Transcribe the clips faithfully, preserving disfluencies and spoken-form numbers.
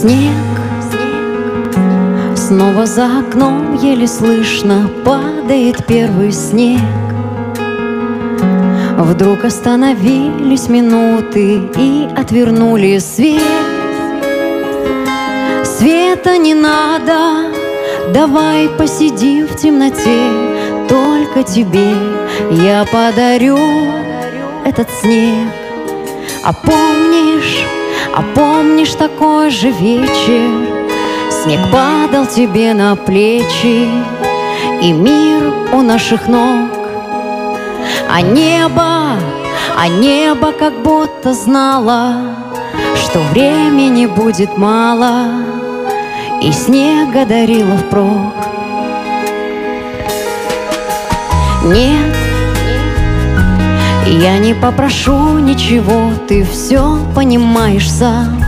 Снег, снова за окном еле слышно падает первый снег. Вдруг остановились минуты и отвернули свет. Света не надо, давай посидим в темноте. Только тебе я подарю этот снег. А помнишь, а помнишь такой же вечер? Снег падал тебе на плечи, и мир у наших ног. А небо, а небо как будто знало, что времени будет мало, и снега дарило впрок. Нет, я не попрошу ничего, ты все понимаешь сам.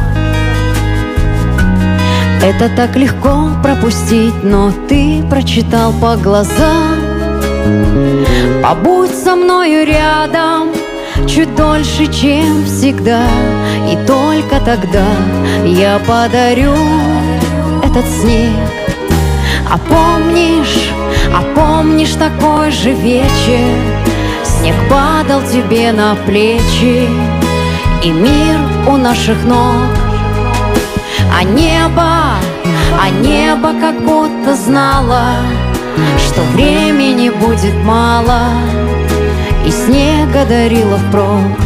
Это так легко пропустить, но ты прочитал по глазам. Побудь со мною рядом чуть дольше, чем всегда, и только тогда я подарю этот снег. А помнишь, а помнишь такой же вечер? Снег падал тебе на плечи, и мир у наших ног. А небо, а небо как будто знало, что времени будет мало, и снега дарило впрок.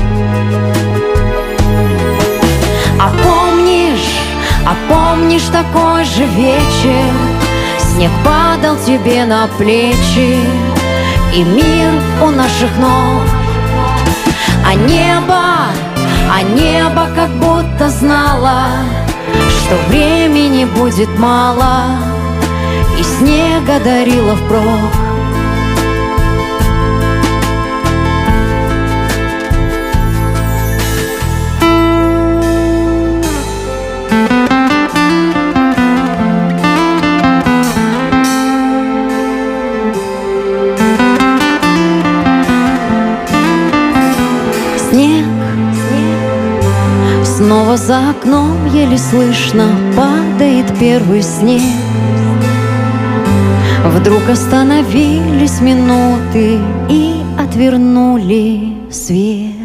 А помнишь, а помнишь такой же вечер? Снег падал тебе на плечи, и мир у наших ног. А небо, а небо как будто знало, что времени будет мало, и снега дарило впрок. Снег, снова за окном еле слышно падает первый снег. Вдруг остановились минуты и отвернули свет.